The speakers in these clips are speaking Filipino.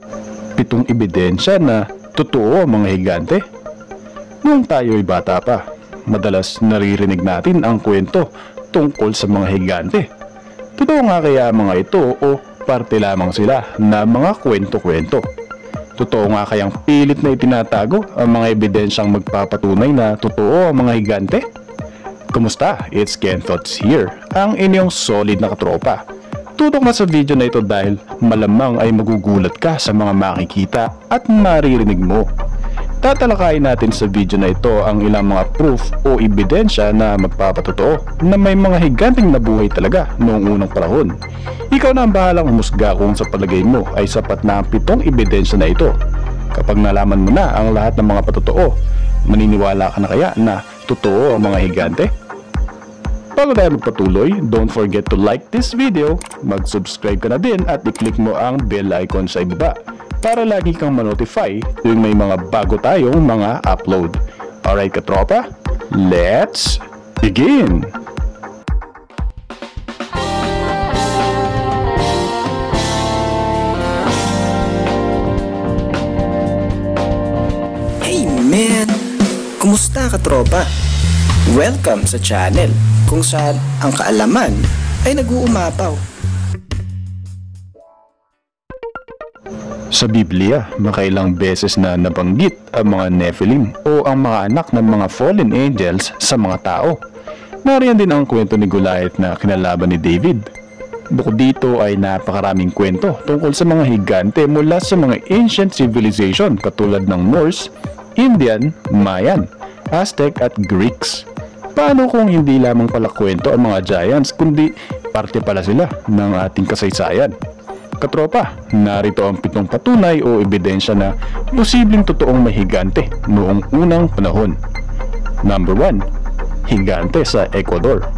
7 ebidensya na totoo ang mga higante. Noong tayo ay bata pa, madalas naririnig natin ang kwento tungkol sa mga higante. Totoo nga kaya mga ito o parte lamang sila na mga kwento-kwento? Totoo nga kayang pilit na itinatago ang mga ebidensyang magpapatunay na totoo ang mga higante? Kumusta? It's Kienn Thoughts here, ang inyong solid na katropa. Tutok na sa video na ito dahil malamang ay magugulat ka sa mga makikita at maririnig mo. Tatalakayin natin sa video na ito ang ilang mga proof o ebidensya na magpapatotoo na may mga higanteng nabuhay talaga noong unang panahon. Ikaw na ang bahalang humusga kung sa palagay mo ay sapat na ang 7 ebidensya na ito. Kapag nalaman mo na ang lahat ng mga patotoo, maniniwala ka na kaya na totoo ang mga higante? Bago tayo magpatuloy, don't forget to like this video, mag-subscribe ka na din at i-click mo ang bell icon sa ibaba para lagi kang ma-notify tuwing may mga bago tayong mga upload. Alright katropa, let's begin! Hey man! Kumusta katropa? Welcome sa channel kung saan ang kaalaman ay nag-uumapaw. Sa Biblia, makailang beses na nabanggit ang mga Nephilim o ang mga anak ng mga fallen angels sa mga tao. Nariyan din ang kwento ni Goliath na kinalaban ni David. Bukod dito ay napakaraming kwento tungkol sa mga higante mula sa mga ancient civilization katulad ng Norse, Indian, Mayan, Aztec at Greeks. Paano kung hindi lamang pala kwento ang mga giants kundi parte pala sila ng ating kasaysayan? Katropa, narito ang 7 patunay o ebidensya na posibleng totoong may higante noong unang panahon. Number 1. Higante sa Ecuador.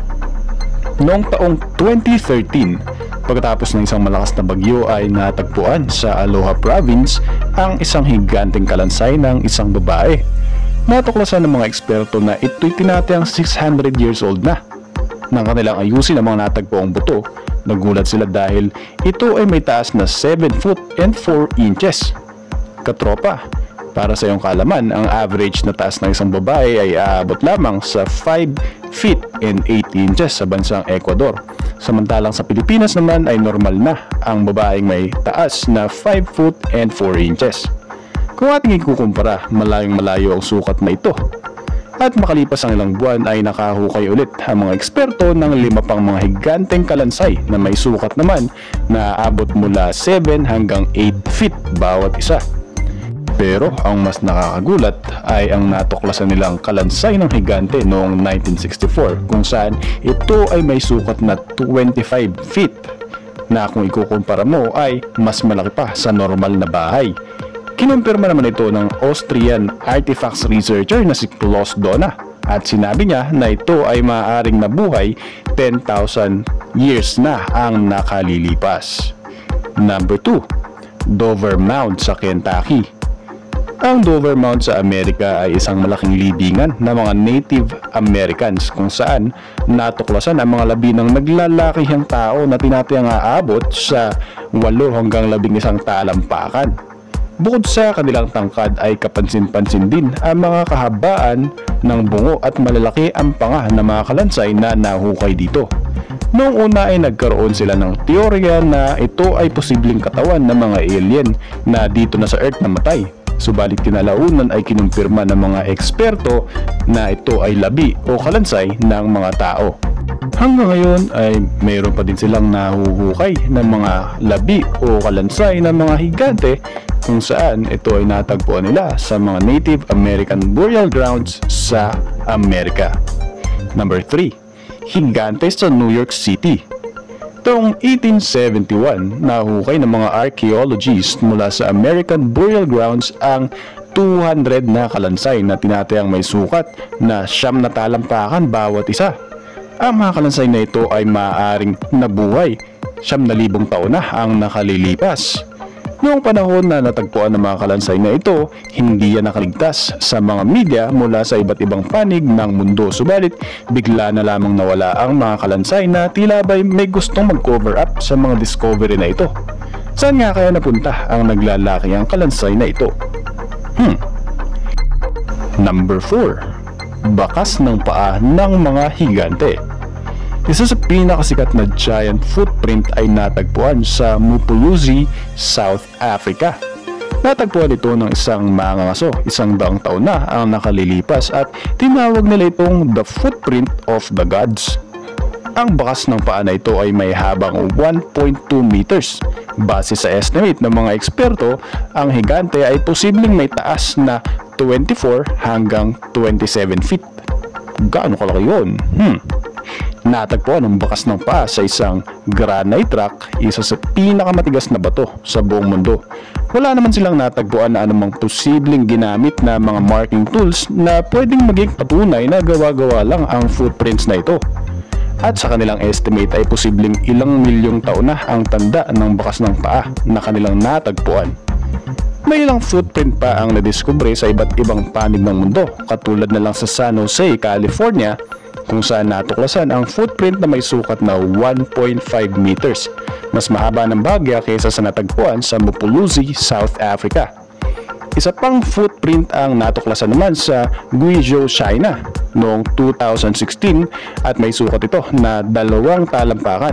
Noong taong 2013, pagkatapos ng isang malakas na bagyo ay natagpuan sa Aloha Province ang isang higanteng kalansay ng isang babae. Natuklasan ng mga eksperto na ito'y tinatayang 600 years old na. Nang kanilang ayusin ang mga natagpuang buto, nagulat sila dahil ito ay may taas na 7 foot and 4 inches. Katropa, para sa iyong kaalaman, ang average na taas ng isang babae ay aabot lamang sa 5 feet and 8 inches sa bansang Ecuador. Samantalang sa Pilipinas naman ay normal na ang babaeng may taas na 5 foot and 4 inches. Kung ating ikukumpara, malayong-malayo ang sukat na ito. At makalipas ang ilang buwan ay nakahukay ulit ang mga eksperto ng 5 pang mga higanteng kalansay na may sukat naman na abot mula 7 hanggang 8 feet bawat isa. Pero ang mas nakakagulat ay ang natuklasan nilang kalansay ng higante noong 1964 kung saan ito ay may sukat na 25 feet na kung ikukumpara mo ay mas malaki pa sa normal na bahay. Kinumpirma naman ito ng Austrian artifacts researcher na si Klaus Donna at sinabi niya na ito ay maaaring nabuhay 10,000 years na ang nakalilipas. Number 2. Dover Mound sa Kentucky. Ang Dover Mound sa Amerika ay isang malaking libingan ng mga Native Americans kung saan natuklasan ang mga labi ng naglalakihang tao na tinatayang aabot sa 8 hanggang 11 talampakan. Bukod sa kanilang tangkad ay kapansin-pansin din ang mga kahabaan ng bungo at malalaki ang panga ng mga kalansay na nahukay dito. Noong una ay nagkaroon sila ng teorya na ito ay posibleng katawan ng mga alien na dito na sa Earth namatay. Subalit kinalaunan ay kinumpirma ng mga eksperto na ito ay labi o kalansay ng mga tao. Hanggang ngayon ay mayroon pa din silang nahuhukay ng mga labi o kalansay ng mga higante kung saan ito ay natagpuan nila sa mga Native American burial grounds sa Amerika. Number 3. Higante sa New York City. Taong 1871, nahukay ng mga archaeologists mula sa American burial grounds ang 200 na kalansay na tinatayang may sukat na 9 na talampakan bawat isa. Ang mga kalansay na ito ay maaaring nabuhay 9,000 taon na ang nakalilipas. Noong panahon na natagpuan ng mga kalansay na ito, hindi yan nakaligtas sa mga media mula sa iba't ibang panig ng mundo. Subalit, bigla na lamang nawala ang mga kalansay na tila ba'y may gustong mag-cover up sa mga discovery na ito. Saan nga kaya napunta ang naglalakihang kalansay na ito? Number 4. Bakas ng paa ng mga higante. Isa sa pinakasikat na giant footprint ay natagpuan sa Mupuluzi, South Africa. Natagpuan ito ng isang mangangaso, 100 taon na ang nakalilipas at tinawag nila itong the footprint of the gods. Ang bakas ng paa na ito ay may habang 1.2 meters. Base sa estimate ng mga eksperto, ang higante ay posibleng may taas na 24 hanggang 27 feet. Gaano kalaki yun? Natagpuan ang bakas ng paa sa isang granite rock, isa sa pinakamatigas na bato sa buong mundo. Wala naman silang natagpuan na anumang posibleng ginamit na mga marking tools na pwedeng maging patunay na gawa-gawa lang ang footprints na ito. At sa kanilang estimate ay posibleng ilang milyong taon na ang tanda ng bakas ng paa na kanilang natagpuan. May ilang footprint pa ang nadiskubre sa iba't ibang panig ng mundo, katulad na lang sa San Jose, California, kung saan natuklasan ang footprint na may sukat na 1.5 meters. Mas mahaba ng bahagya kaysa sa natagpuan sa Mupuluzi, South Africa. Isa pang footprint ang natuklasan naman sa Guizhou, China noong 2016 at may sukat ito na 2 talampakan.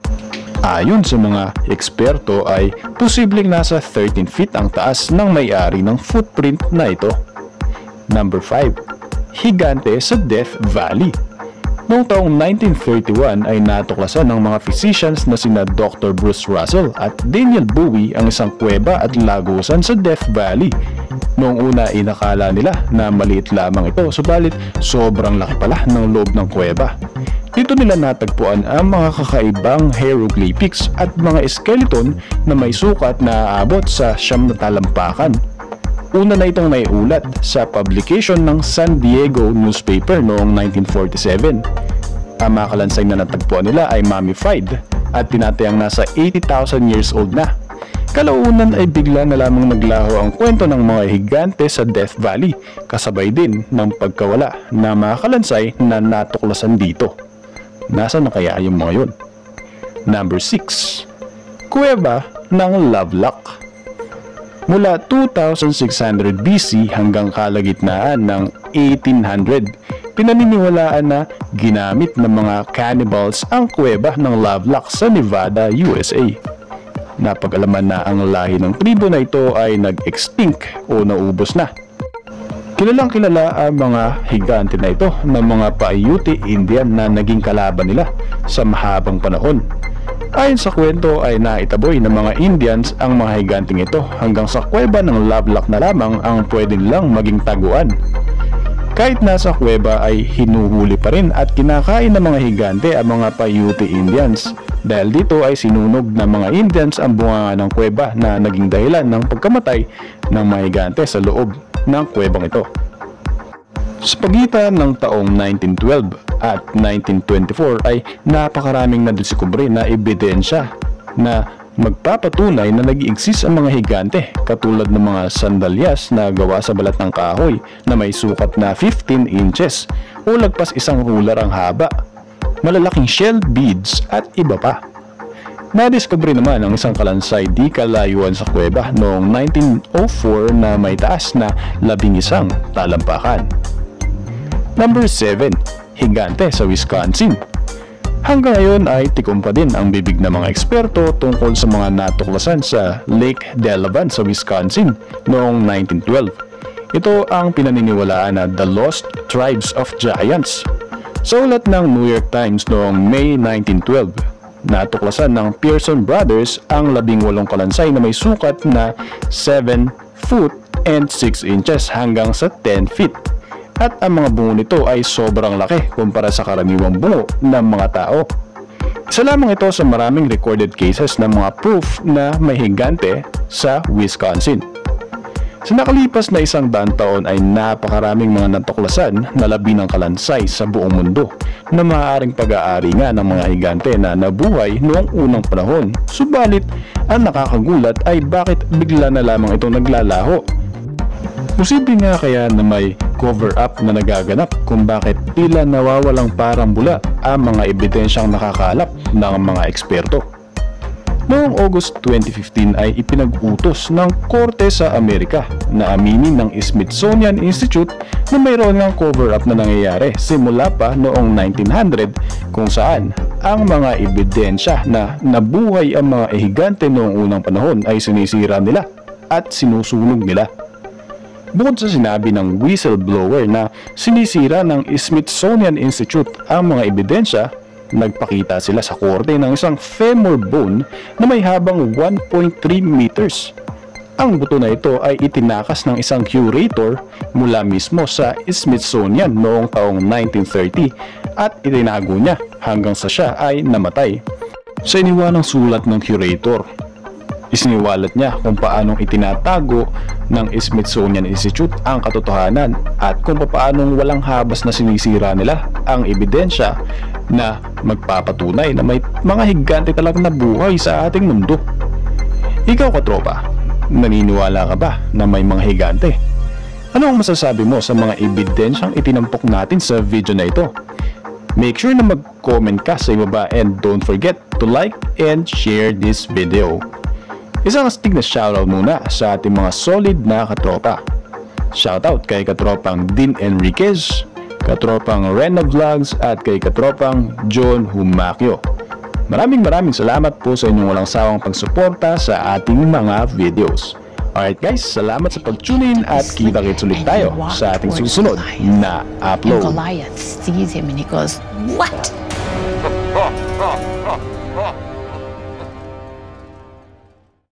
Ayon sa mga eksperto ay posibleng nasa 13 feet ang taas ng may-ari ng footprint na ito. Number 5. Higante sa Death Valley. Noong taong 1931 ay natuklasan ng mga physicians na sina Dr. Bruce Russell at Daniel Bowie ang isang kuweba at lagusan sa Death Valley. Noong una inakala nila na maliit lamang ito, subalit sobrang laki pala ng loob ng kuweba. Dito nila natagpuan ang mga kakaibang hieroglyphics at mga skeleton na may sukat na aabot sa 9 na talampakan. Una na itong naiulat sa publication ng San Diego newspaper noong 1947. Ang mga kalansay na natagpuan nila ay mummified at tinatayang nasa 80,000 years old na. Kalaunan ay bigla na lamang naglaho ang kwento ng mga higante sa Death Valley, kasabay din ng pagkawala ng mga kalansay na natuklasan dito. Nasaan na kaya yung mga yun? Number 6. Kuweba ng Lovelock. Mula 2600 BC hanggang kalagitnaan ng 1800, pinaniniwalaan na ginamit ng mga cannibals ang kuweba ng Lovelock sa Nevada, USA. Napag-alaman na ang lahi ng tribo na ito ay nag-extinct o naubos na. Kilalang kilala ang mga higante na ito ng mga Paiute Indian na naging kalaban nila sa mahabang panahon. Ayon sa kwento ay naitaboy ng mga Indians ang mga higanting ito hanggang sa kuweba ng Lovelock na lamang ang pwede nilang maging taguan. Kahit nasa kuweba ay hinuhuli pa rin at kinakain ng mga higante ang mga Paiute Indians. Dahil dito ay sinunog ng mga Indians ang bunganga ng kuweba na naging dahilan ng pagkamatay ng mga higante sa loob ng kuwebang ito. Sa pagitan ng taong 1912 at 1924 ay napakaraming nadiskubre na ebidensya na magpapatunay na nag-i-exist ang mga higante, katulad ng mga sandalyas na gawa sa balat ng kahoy na may sukat na 15 inches o lagpas 1 ruler ang haba, malalaking shell beads at iba pa. Nadiskubre naman ang isang kalansay di kalayuan sa kuweba noong 1904 na may taas na 11 talampakan. Number 7. Higante sa Wisconsin. Hanggang ngayon ay tikom pa din ang bibig ng mga eksperto tungkol sa mga natuklasan sa Lake Delavan sa Wisconsin noong 1912. Ito ang pinaniniwalaan na The Lost Tribes of Giants. Sa ulat ng New York Times noong May 1912, natuklasan ng Pearson Brothers ang 18 kalansay na may sukat na 7 foot and 6 inches hanggang sa 10 feet. At ang mga bungo nito ay sobrang laki kumpara sa karaniwang bungo ng mga tao. Isa lamang ito sa maraming recorded cases ng mga proof na may higante sa Wisconsin. Sa nakalipas na 100 taon ay napakaraming mga natuklasan na labi ng kalansay sa buong mundo na maaaring pag-aari nga ng mga higante na nabuhay noong unang panahon. Subalit, ang nakakagulat ay bakit bigla na lamang itong naglalaho. Posible nga kaya na may cover-up na nagaganap kung bakit tila nawawalang parang bula ang mga ebidensyang nakakalap ng mga eksperto. Noong August 2015 ay ipinag-utos ng Korte sa Amerika na aminin ng Smithsonian Institute na mayroon ng cover-up na nangyayari simula pa noong 1900 kung saan ang mga ebidensya na nabuhay ang mga higante noong unang panahon ay sinisira nila at sinusunog nila. Bukod sa sinabi ng whistleblower na sinisira ng Smithsonian Institute ang mga ebidensya, nagpakita sila sa korte ng isang femur bone na may habang 1.3 meters. Ang buto na ito ay itinakas ng isang curator mula mismo sa Smithsonian noong taong 1930 at itinago niya hanggang sa siya ay namatay. Sa iniwanang sulat ng curator, isiniwalat niya kung paanong itinatago ng Smithsonian Institute ang katotohanan at kung paanong walang habas na sinisira nila ang ebidensya na magpapatunay na may mga higante talagang nabuhay sa ating mundo. Ikaw katropa, naniniwala ka ba na may mga higante? Ano ang masasabi mo sa mga ebidensyang itinampok natin sa video na ito? Make sure na mag-comment ka sa ibaba and don't forget to like and share this video. Isang astig na shoutout muna sa ating mga solid na katropa. Shoutout kay katropang Dean Enriquez, katropang Rena Vlogs at kay katropang John Humakyo. Maraming salamat po sa inyong walang sawang pagsuporta sa ating mga videos. Alright guys, salamat sa pag-tune in at kita-kits ulit tayo sa ating susunod na upload. And Goliath sees him and he goes, "What?"